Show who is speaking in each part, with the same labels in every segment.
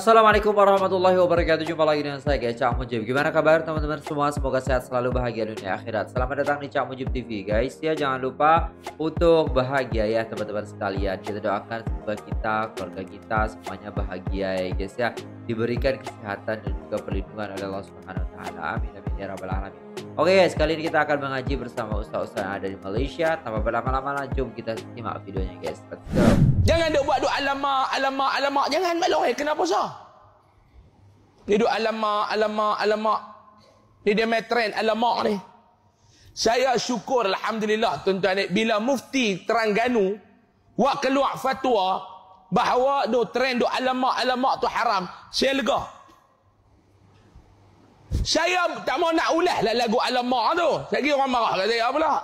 Speaker 1: Assalamualaikum warahmatullahi wabarakatuh. Jumpa lagi dengan saya guys, Cak Mujib. Gimana kabar teman-teman semua? Semoga sehat selalu, bahagia dunia akhirat. Selamat datang di Cak Mujib TV guys. Ya, jangan lupa untuk bahagia ya teman-teman sekalian. Kita doakan semoga kita, keluarga kita semuanya bahagia ya guys ya. Diberikan kesehatan dan juga perlindungan oleh Allah Subhanahu wa taala. Amin amin ya rabbal alamin. Oke guys, kali ini kita akan mengaji bersama ustaz-ustaz yang ada di Malaysia. Tanpa berlama-lama, jom kita simak videonya guys. Let's go.
Speaker 2: Jangan duk buat duk alamak. Jangan maklum kenapa sah? Ni duk alamak. Ni dia main trend alamak ni. Saya syukur alhamdulillah tuan-tuan, bila mufti Terengganu buat keluar fatwa bahawa duk trend duk alamak tu haram, saya lega. Saya tak mau nak ulas lah lagu alamak tu. Saya kira orang marah kat saya pula.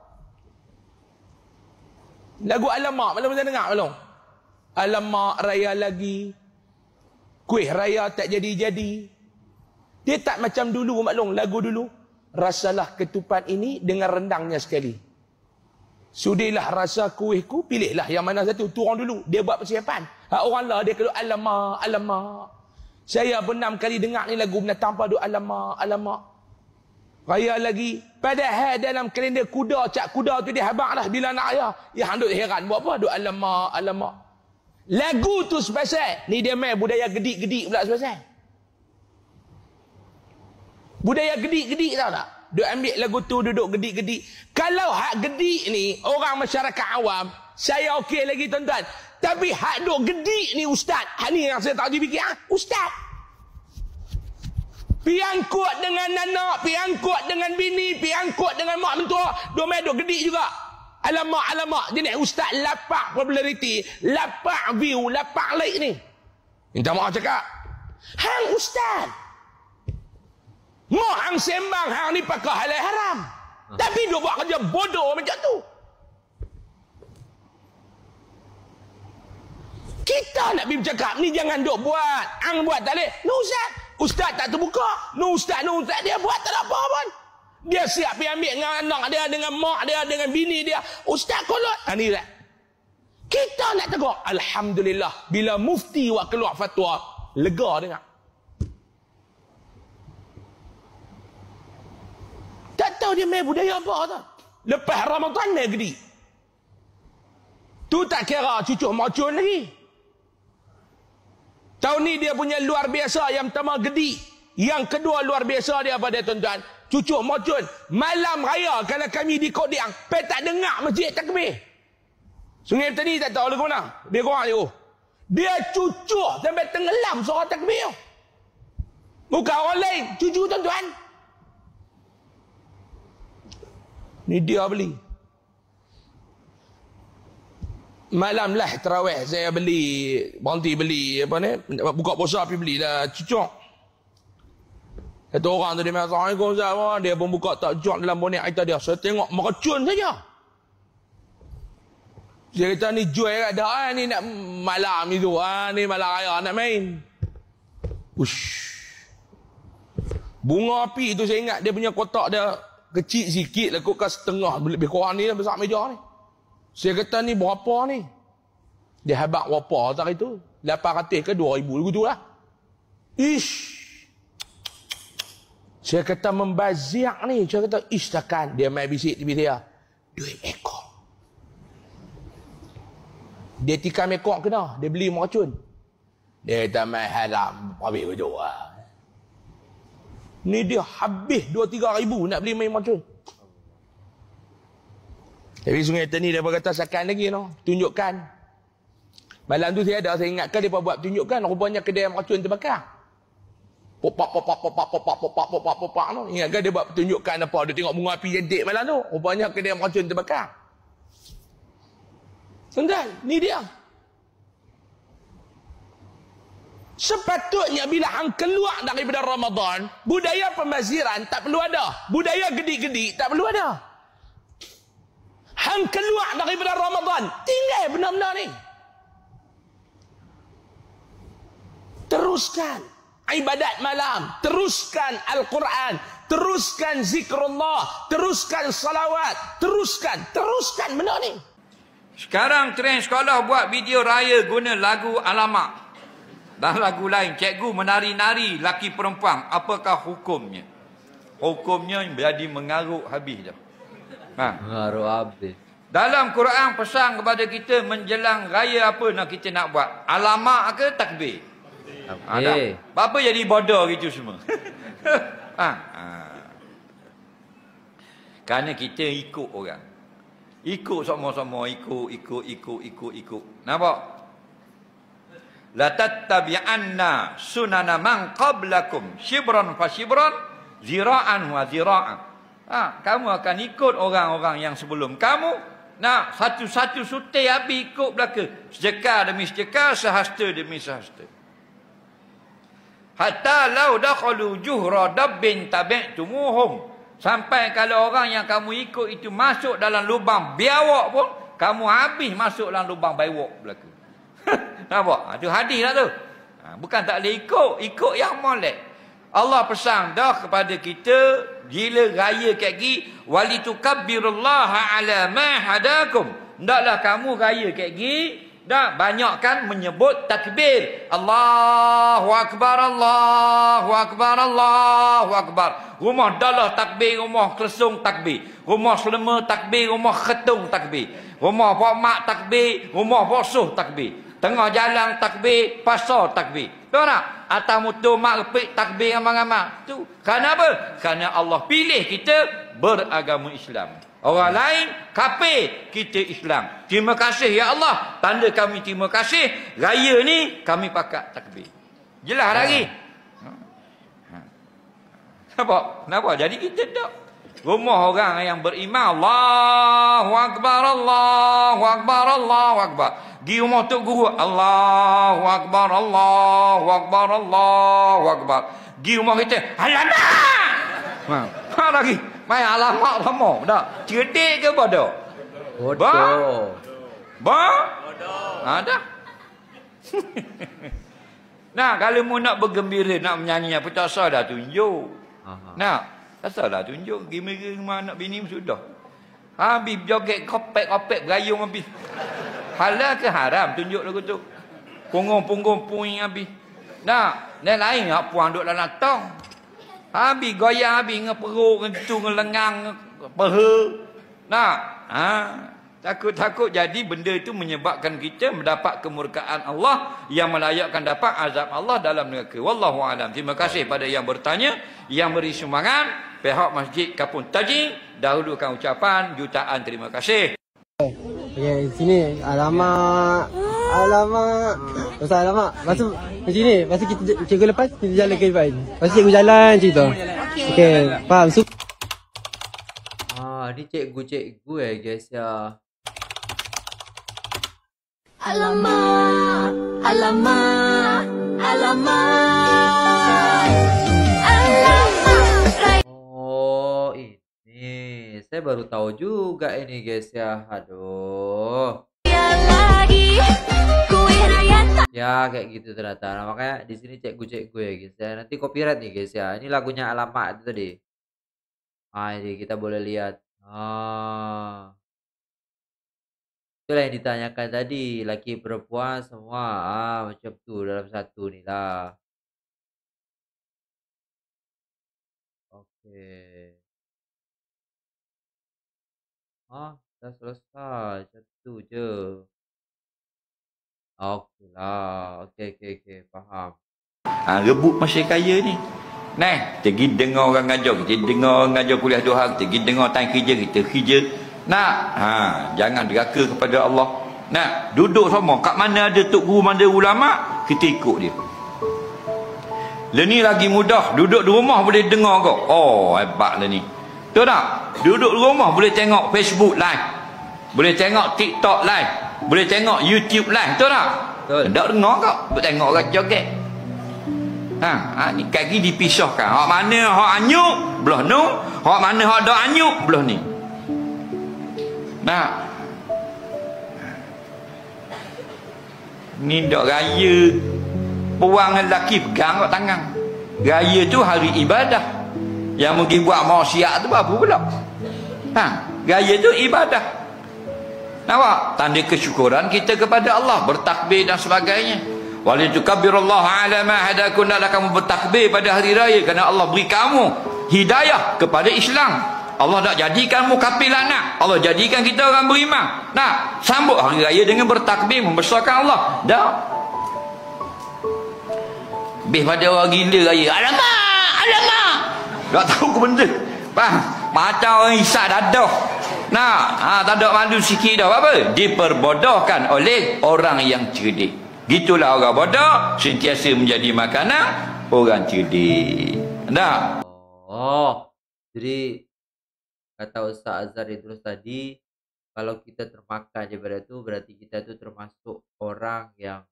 Speaker 2: Lagu alamak, malam saya dengar belum? Alamak raya lagi. Kuih raya tak jadi-jadi. Dia tak macam dulu maklum, lagu dulu. Rasalah ketupat ini dengan rendangnya sekali. Sudilah rasa kuihku, pilihlah yang mana satu. Tu orang dulu, dia buat persiapan. Orang lah dia keluar alamak. Saya pernah kali dengar ni lagu binatang padu alamak. Raya lagi. Padahal dalam kalender kuda, cak kuda tu dia habaq dah bila nak raya. Ya hang duk heran buat apa? Duk alamak. Lagu tu sepasal. Ni dia main budaya gedik-gedik pula sepasal. Budaya gedik-gedik tahu tak? Duk ambil lagu tu duduk gedik-gedik. Kalau hak gedik ni orang masyarakat awam, saya okey lagi tuan-tuan. Tapi hak duk gedik ni ustaz. Hak ni yang saya tak fikir ustaz. Piangkut dengan anak, piangkut dengan bini, piangkut dengan mak mentua, dua main duk gedik juga. Alamak. Jenis ustaz lapak populariti, lapak view, lapak like ni. Minta maaf cakap. Hang ustaz. Mau hang sembang hang ni pakai halal haram. Tapi dia buat kerja bodoh macam tu. Kita nak pergi bercakap ni jangan duk buat. Hang buat tak boleh. No ustaz. Ustaz tak terbuka. No ustaz. Dia buat tak ada apa pun. Dia siap pergi ambil dengan anak dia, dengan mak dia, dengan bini dia. Ustaz kolot. Ini lah. Kita nak tegur. Alhamdulillah. Bila mufti buat keluar fatwa, lega dengar. Tak tahu dia main budaya apa tau. Lepas Ramadan main gedi. Tu tak kira cucuk macun lagi. Tahun ni dia punya luar biasa. Yang pertama gedi. Yang kedua luar biasa dia apa dia tuan-tuan? Cucuk macun. Malam raya kalau kami di Kodiang, tak dengar masjid takbir. Sungai Petani tak tahu lagu mana. Dia korang je. Dia cucuk sampai tenggelam suara takbir. Bukan orang lain. Cucu tuan-tuan. Ni dia beli. Malam lah terawih saya beli, berhenti beli apa ni, buka puasa pergi belilah cucuk. Satu orang tu dia main Assalamualaikum Ustaz, dia pun buka tak cucuk dalam bonek aita dia. Saya tengok meracun saja. Dia kata ni jual kat dah ni nak malam itu, ni malam raya nak main. Ush. Bunga api tu saya ingat dia punya kotak dia kecil sikit lah, kot kan setengah lebih kurang ni besar meja ni. Saya kata ni berapa ni? Dia habaq berapa tak itu? 800 ke 2000 begitu lah. Ish. Saya kata membazir ni. Saya kata ish takkan. Dia main bisik TV dia. 2 ekor. Dia tikam ekor kena. Dia beli meracun. Dia kata main haram. Habis begitu lah. Ni dia habis 2-3 ribu nak beli main meracun. Tapi Sungai Petani dia berkata sakan lagi no. Tunjukkan. Malam tu saya ingatkan dia buat tunjukkan. Rupanya kedai meracun terbakar. Popak no. Ingatkan dia buat tunjukkan apa. Dia tengok bunga api jentik malam tu. Rupanya kedai meracun terbakar. Tuan-tuan, ni dia. Sepatutnya bila hang keluar daripada Ramadan, budaya pembaziran tak perlu ada. Budaya gedik-gedik tak perlu ada. Hang keluar daripada Ramadan, tinggal benar-benar ni. Teruskan ibadat malam, teruskan Al-Quran, teruskan zikrullah, teruskan salawat, teruskan benar ni.
Speaker 3: Sekarang trend sekolah buat video raya guna lagu alamak. Dan lagu lain, cikgu menari-nari laki perempuan, apakah hukumnya? Hukumnya jadi mengarut habis dah.
Speaker 1: Mengarut habis.
Speaker 3: Dalam Quran pesan kepada kita menjelang raya apa nak kita nak buat? Alamak ke takbir?
Speaker 1: Okey.
Speaker 3: Apa jadi bodoh gitu semua? Kerana kita ikut orang. Ikut sama-sama, ikut. Nampak? La tattabi'anna sunana man qablakum shibran fa shibran, zira'an wa zira'an. Kamu akan ikut orang-orang yang sebelum kamu. Nah, satu-satu sutai habis ikut belaka. Sedekah demi sedekah, sehasta demi sehasta. Hatta law dakhalu juhra dabbin tabi'tumuhum. Sampai kalau orang yang kamu ikut itu masuk dalam lubang biawak pun, kamu habis masuk dalam lubang biawak belaka. Nampak? Itu hadis lah tu. Bukan tak boleh ikut yang molek. Allah pesan dah kepada kita bila raya kayak gini, walitukabbirullaha ala ma hadakum. Hendaklah kamu raya kayak gini, dah banyakkan menyebut takbir. Allahu akbar, Allahu akbar, Allahu akbar. Rumah dalah takbir, rumah kelesung takbir. Rumah selema takbir, rumah ketung takbir. Rumah pak mak takbir, rumah bosuh takbir. Tengah jalan takbir, pasar takbir. Tahu tak? Atas motor mak repik takbir ramai-ramai. Tu. Kerana apa? Kerana Allah pilih kita beragama Islam. Orang lain kafir, kita Islam. Terima kasih ya Allah. Tanda kami terima kasih. Raya ni kami pakat takbir. Jelas lagi. Kenapa? Jadi kita tak. Rumah orang yang beriman, Allahu akbar, Allahu akbar, Allahu akbar. Di rumah tok guru, Allahu akbar, Allahu akbar, Allahu akbar. Di rumah kita, alamak. Lagi. Main alamak sama. Tak? Cerdik ke bodoh?
Speaker 1: Bodoh.
Speaker 3: Bodoh. Dah. Nah, kalau mu nak bergembira, nak menyanyi apa tak sah dah tunjuk. Nah, tak sah dah tunjuk. Gimana anak bini sudah. Habis joget kopek-kopek berayung habis. Halal ke haram tunjuk lagu tu. Punggung-punggung puing habis. Nah, yang lain nak puang duk dalam tong. Habis goyang habis ngeperuk ngetu ngelengang peha. Nah, takut-takut jadi benda itu menyebabkan kita mendapat kemurkaan Allah yang melayakkan dapat azab Allah dalam neraka. Wallahu alam. Terima kasih pada yang bertanya, yang beri sumbangan. Pihak Masjid Kapun Taji dahulukan ucapan jutaan terima kasih.
Speaker 4: Okey, sini alamak. Pasal alamak. Lepas tu macam ni, lepas tu kita cikgu lepas kita jalan ke depan. Lepas tu cikgu jalan macam tu. Okey, faham.
Speaker 1: Ni cikgu guys ya.
Speaker 5: Alamak.
Speaker 1: Oh, ini. Saya baru tahu juga ini guys ya. Aduh. Ya kayak gitu ternyata. Nah, makanya di sini cikgu ya guys ya. Nanti copyright nih guys ya. Ini lagunya Alamak itu tadi. Ini kita boleh lihat. Itulah yang ditanyakan tadi. Laki perempuan semua. Macam tu dalam satu nih lah. Oke. Udah selesai. Satu je. Oke lah. Oke. Paham.
Speaker 3: Rebut masih kaya ni. Nah, kita pergi dengar orang ngajar, kita dengar orang ngajar kuliah 2 hari, kita pergi dengar time kerja, kita kerja. Nah, jangan deraka kepada Allah. Nah, duduk sama, kat mana ada tok guru, mana ada ulama, kita ikut dia. Lah ni lagi mudah, duduk di rumah boleh dengar kau. Oh, hebat lah ni. Tahu tak? Duduk di rumah boleh tengok Facebook live. Boleh tengok TikTok live. Boleh tengok YouTube live. Tahu tak?
Speaker 1: Betul.
Speaker 3: Tak dengar kau, boleh tengok orang joget. Ni kaki dipisahkan. Hak mana hak anyuk belah nu, hak mana hak dak anyuk belah ni. Nah. Ni dak raya puang lelaki pegang kat tangan. Raya tu hari ibadah. Yang pergi buat maksiat tu apa pula? Raya tu ibadah. Nampak? Tanda kesyukuran kita kepada Allah, bertakbir dan sebagainya. Walitukabbirallahu ala ma hadakum, hendaklah kamu bertakbir pada hari raya kerana Allah beri kamu hidayah kepada Islam. Allah tak jadikan mu kafir laknat. Allah jadikan kita orang beriman. Nah, sambut hari raya dengan bertakbir, membesarkan Allah. Dah. Lebih pada orang gila raya. Alamak. Tak tahu ke benda. Faham? Macam orang isap dadah. Nah, tak ada malu sikit dah. Apa? Diperbodohkan oleh orang yang cerdik. Gitulah orang bodoh sentiasa menjadi makanan orang cerdik. Nah.
Speaker 1: Oh, jadi kata Ustaz Azhar Idrus tadi, kalau kita termakan daripada itu, berarti kita itu termasuk orang yang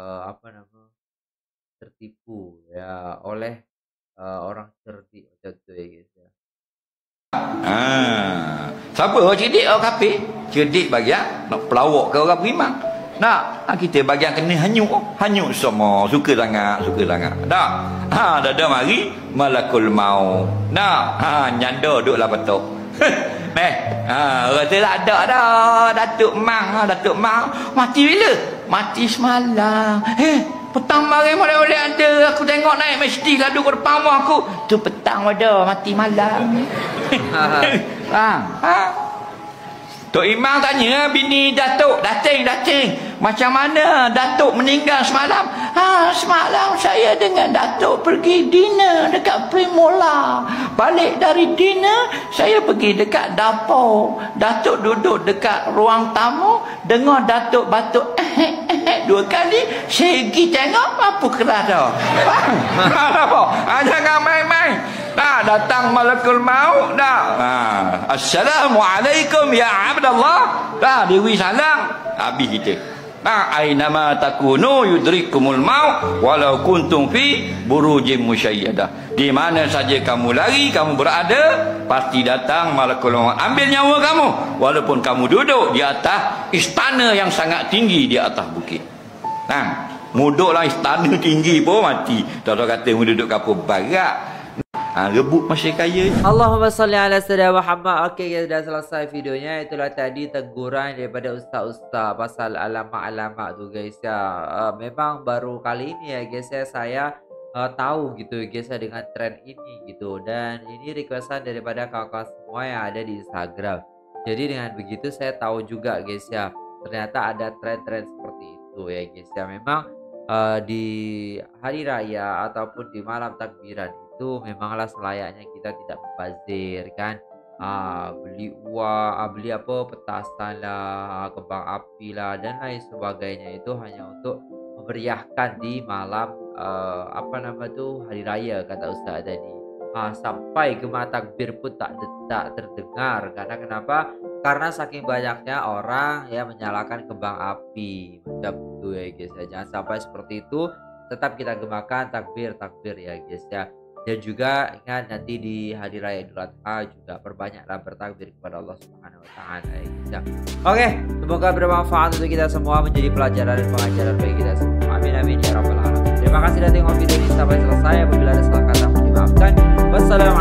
Speaker 1: tertipu ya oleh orang cerdik macam tu ya guys ya.
Speaker 3: Siapa orang cerdik, orang kafir? Cerdik bagian nak pelawak ke orang beriman. Nak kita bagian kena hanyut semua, suka sangat. Dah. Dah mari malakul maut. Nah, nyanda duduklah betul. Orang tu tak ada dah. Datuk Mang mati bila? Mati semalam. Petang mari boleh ada. Aku tengok naik mesti lalu ke depan rumah aku. Tu petang ada mati malam. Tok Imam tanya bini Datuk, Dating, macam mana Datuk meninggal semalam? Semalam saya dengan Datuk pergi dinner dekat Primola. Balik dari dinner, saya pergi dekat dapur. Datuk duduk dekat ruang tamu, dengar Datuk batuk 2 kali. Saya pergi tengok apa keras dah. Jangan main-main. Datang malakul maut dah. Assalamualaikum ya Abdullah. Dewi salam. Habis kita. Ainama takunu yudrikumul maut walau kuntum fi burujim musyayyadah. Di mana saja kamu lari, kamu berada, pasti datang malakul maut ambil nyawa kamu walaupun kamu duduk di atas istana yang sangat tinggi di atas bukit. Muduklah istana tinggi pun mati. Tak kata duduk kapal barat. Rebut masih kaya.
Speaker 1: Allahumma salli ala sayyidina Muhammad. Okey, kita dah selesai videonya. Itulah tadi teguran daripada ustaz-ustaz pasal alamak-alamak tu guys ya. Memang baru kali ini ya guys ya saya tahu gitu guys ya dengan trend ini gitu. Dan ini requestan daripada kawan-kawan semua yang ada di Instagram. Jadi dengan begitu saya tahu juga guys ya, ternyata ada tren-tren seperti itu ya guys ya. Memang di hari raya ataupun di malam takbiran itu memanglah selayaknya kita tidak membazir kan, beli uang, beli apa petasan lah, kembang api lah dan lain sebagainya, itu hanya untuk memeriahkan di malam hari raya kata Ustaz tadi. Sampai gema takbir pun tak terdengar. Karena kenapa? Karena saking banyaknya orang yang menyalakan kembang api macam itu ya guys ya. Jangan sampai seperti itu, tetap kita gemakan takbir ya guys ya. Dan juga ingat nanti di hari raya Idul Adha juga perbanyaklah bertakbir kepada Allah Subhanahu wa taala ya guys ya. Oke, semoga bermanfaat untuk kita semua, menjadi pelajaran dan pengajaran bagi kita semua. Amin ya rabbal alamin. Terima kasih sudah tengok video ini sampai selesai. Apabila ada salah kata mohon dimaafkan. Wassalamualaikum